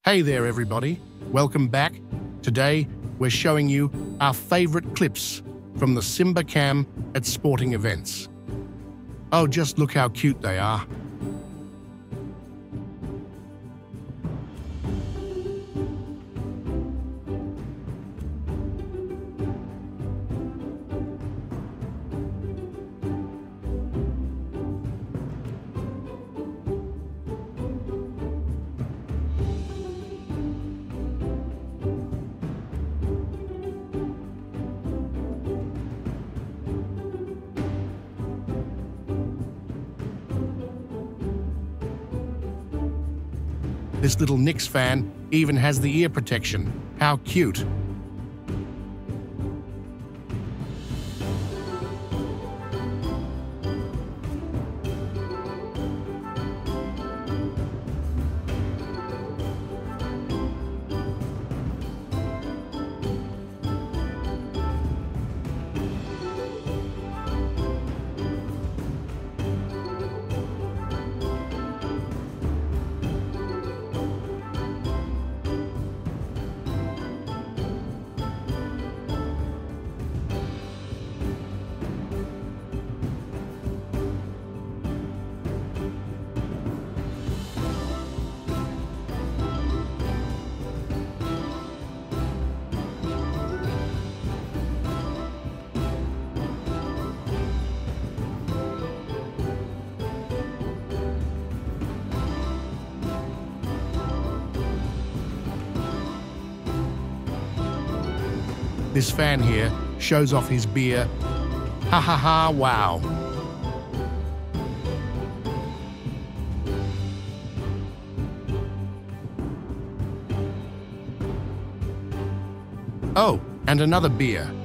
Hey there, everybody. Welcome back. Today, we're showing you our favorite clips from the Simba Cam at sporting events. Oh, just look how cute they are. This little Knicks fan even has the ear protection. How cute. This fan here shows off his beer. Ha ha ha, wow. Oh, and another beer.